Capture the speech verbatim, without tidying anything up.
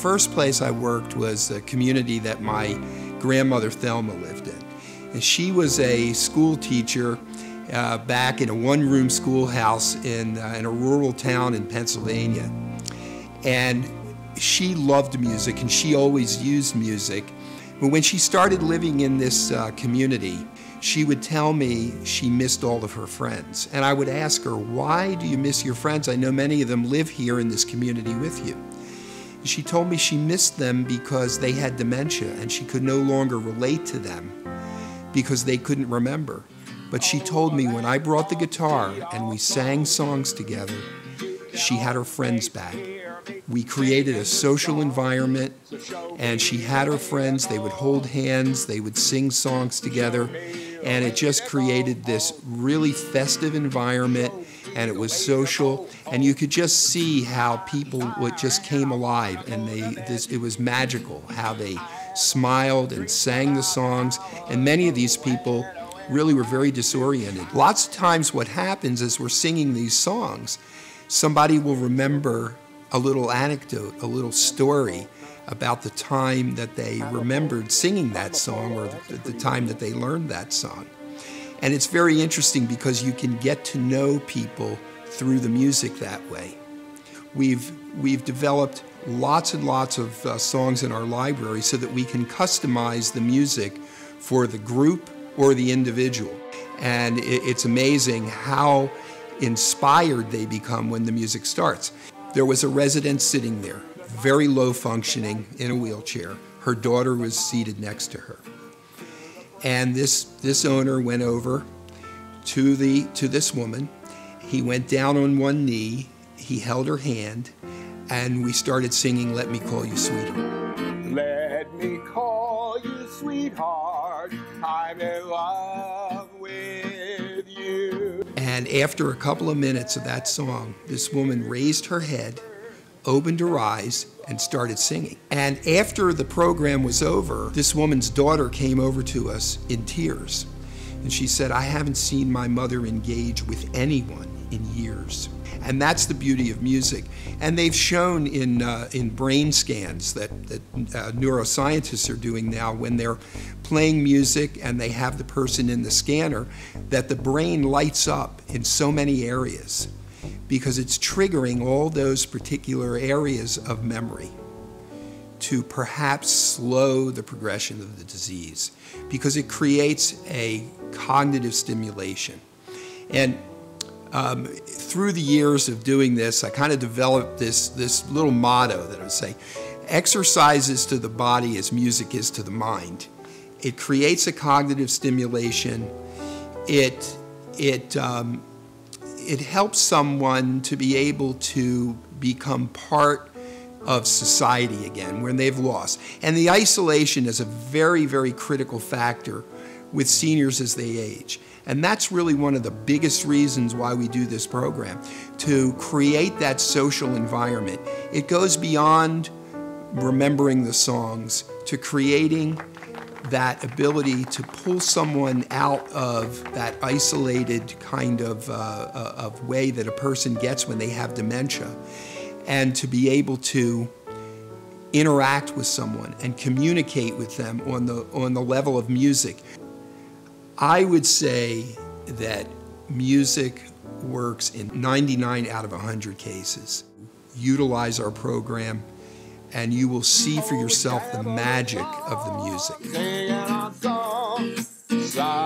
first place I worked was a community that my grandmother Thelma lived in. And she was a school teacher uh, back in a one-room schoolhouse in, uh, in a rural town in Pennsylvania. And she loved music, and she always used music. But when she started living in this uh, community, she would tell me she missed all of her friends. And I would ask her, why do you miss your friends? I know many of them live here in this community with you. And she told me she missed them because they had dementia and she could no longer relate to them because they couldn't remember. But she told me when I brought the guitar and we sang songs together, she had her friends back. We created a social environment, and she had her friends. They would hold hands, they would sing songs together, and it just created this really festive environment, and it was social, and you could just see how people would just came alive, and they this it was magical how they smiled and sang the songs, and many of these people really were very disoriented. Lots of times what happens is we're singing these songs, somebody will remember a little anecdote, a little story about the time that they remembered singing that song or the, the time that they learned that song. And it's very interesting because you can get to know people through the music that way. We've, we've developed lots and lots of uh, songs in our library so that we can customize the music for the group or the individual. And it, it's amazing how inspired they become when the music starts. There was a resident sitting there, very low functioning, in a wheelchair. Her daughter was seated next to her. And this, this owner went over to, the, to this woman. He went down on one knee, he held her hand, and we started singing Let Me Call You Sweetheart. Let me call you sweetheart, I'm in love with you. And after a couple of minutes of that song, this woman raised her head, opened her eyes, and started singing. And after the program was over, this woman's daughter came over to us in tears. And she said, I haven't seen my mother engage with anyone in years. And that's the beauty of music. And they've shown in, uh, in brain scans that, that uh, neuroscientists are doing now when they're playing music and they have the person in the scanner, that the brain lights up in so many areas because it's triggering all those particular areas of memory to perhaps slow the progression of the disease because it creates a cognitive stimulation. And Um, through the years of doing this, I kind of developed this, this little motto that I would say, exercise is to the body as music is to the mind. It creates a cognitive stimulation. It, it, um, it helps someone to be able to become part of society again when they've lost. And the isolation is a very, very critical factor with seniors as they age. And that's really one of the biggest reasons why we do this program, to create that social environment. It goes beyond remembering the songs to creating that ability to pull someone out of that isolated kind of, uh, of way that a person gets when they have dementia, and to be able to interact with someone and communicate with them on the, on the level of music. I would say that music works in ninety-nine out of one hundred cases. Utilize our program and you will see for yourself the magic of the music.